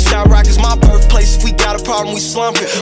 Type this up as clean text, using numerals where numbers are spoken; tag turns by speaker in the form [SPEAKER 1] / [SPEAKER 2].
[SPEAKER 1] East Side Rock is my birthplace. If we got a problem, we slump it.